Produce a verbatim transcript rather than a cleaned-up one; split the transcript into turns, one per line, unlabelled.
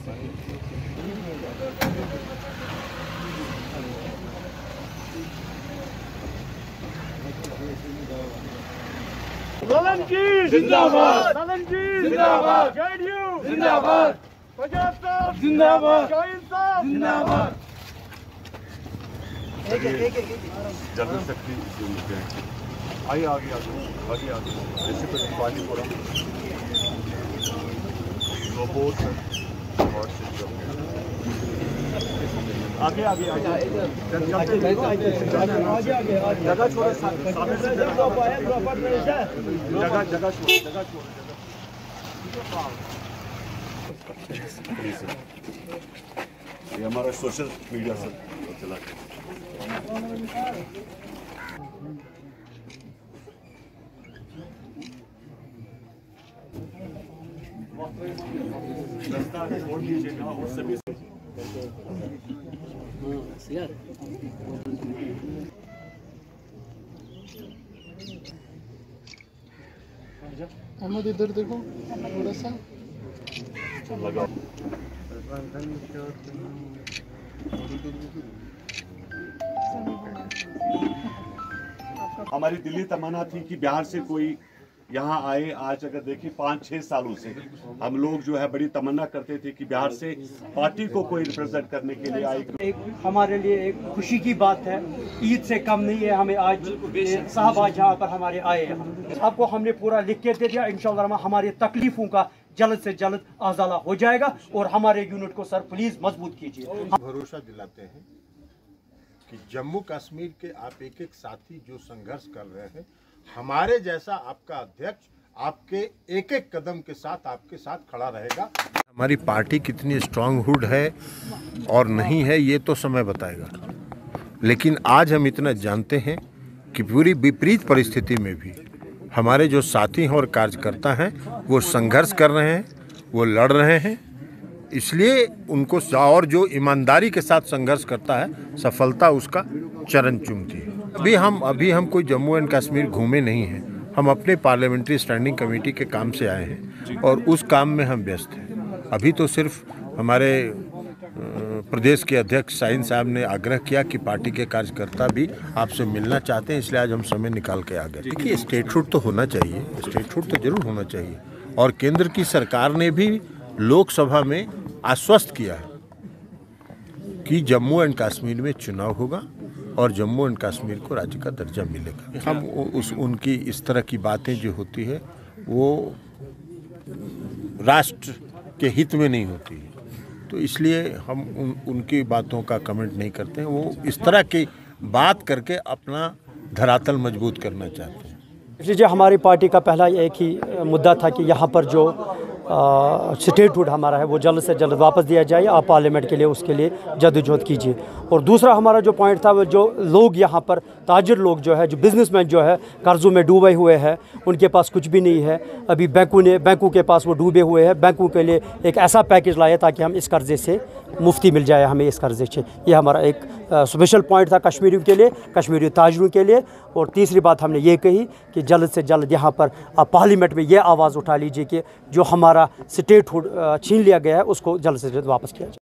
ललन जी जिंदाबाद, ललन जी जिंदाबाद, जेडीयू जिंदाबाद, पंजाब साहब जिंदाबाद, शाहीन साहब जिंदाबाद।
जनरल सेक्रेटरी आइए आगे आगे आगे आगे जैसे कुछ पानी पड़ा तो बहुत आगे आगे आगे जगह छोड़ो जगह जगह छोड़ो जगह छोड़ो ये हमारा सोशल मीडिया से चला रास्ता छोड़ दीजिएगा और सभी
अहमद इधर देखो थोड़ा सा
लगाओ। हमारी दिल्ली तमन्ना थी कि बिहार से कोई यहाँ आए। आज अगर देखिए पाँच छः सालों से हम लोग जो है बड़ी तमन्ना करते थे कि बिहार से पार्टी को कोई रिप्रेजेंट करने के लिए आए।
एक हमारे लिए एक खुशी की बात है, ईद से कम नहीं है हमें आज साहब आज यहाँ पर हमारे आए हैं। आपको हमने पूरा लिख के दे दिया, इंशाअल्लाह हमारी तकलीफों का जल्द से जल्द आज़ाला हो जाएगा और हमारे यूनिट को सर प्लीज मजबूत कीजिए।
भरोसा दिलाते हैं कि जम्मू कश्मीर के आप एक एक साथी जो संघर्ष कर रहे हैं, हमारे जैसा आपका अध्यक्ष आपके एक एक कदम के साथ आपके साथ खड़ा रहेगा।
हमारी पार्टी कितनी स्ट्रांगहुड है और नहीं है ये तो समय बताएगा, लेकिन आज हम इतना जानते हैं कि पूरी विपरीत परिस्थिति में भी हमारे जो साथी हैं और कार्यकर्ता हैं वो संघर्ष कर रहे हैं, वो लड़ रहे हैं। इसलिए उनको और जो ईमानदारी के साथ संघर्ष करता है सफलता उसका चरण चूमती है। अभी हम अभी हम कोई जम्मू एंड कश्मीर घूमे नहीं हैं, हम अपने पार्लियामेंट्री स्टैंडिंग कमेटी के काम से आए हैं और उस काम में हम व्यस्त हैं। अभी तो सिर्फ हमारे प्रदेश के अध्यक्ष शाहीन साहब ने आग्रह किया कि पार्टी के कार्यकर्ता भी आपसे मिलना चाहते हैं, इसलिए आज हम समय निकाल के आ गए। देखिए स्टेटहुड तो होना चाहिए, स्टेटहुड तो जरूर होना चाहिए और केंद्र की सरकार ने भी लोकसभा में आश्वस्त किया है कि जम्मू एंड कश्मीर में चुनाव होगा और जम्मू एंड कश्मीर को राज्य का दर्जा मिलेगा। हम उस उनकी इस तरह की बातें जो होती है वो राष्ट्र के हित में नहीं होती है, तो इसलिए हम उन उनकी बातों का कमेंट नहीं करते हैं। वो इस तरह की बात करके अपना धरातल मजबूत करना चाहते हैं।
जी हमारी पार्टी का पहला एक ही मुद्दा था कि यहाँ पर जो स्टेटहुड हमारा है वो जल्द से जल्द वापस दिया जाए। आप पार्लियामेंट के लिए उसके लिए जद्दोजहद कीजिए। और दूसरा हमारा जो पॉइंट था वो जो लोग यहाँ पर ताजिर लोग जो है, जो बिजनेसमैन जो है कर्ज़ों में डूबे हुए हैं, उनके पास कुछ भी नहीं है। अभी बैंकों ने बैंकों के पास वो डूबे हुए हैं, बैंकों के लिए एक ऐसा पैकेज लाया ताकि हम इस कर्ज़े से मुफ्ती मिल जाए हमें इस कर्ज़े से। ये हमारा एक स्पेशल पॉइंट था कश्मीरियों के लिए, कश्मीरी ताजिरों के लिए। और तीसरी बात हमने ये कही कि जल्द से जल्द यहाँ पर आप पार्लियामेंट में ये आवाज़ उठा लीजिए कि जो हमारा स्टेटहुड छीन लिया गया है उसको जल्द से जल्द वापस किया जाए।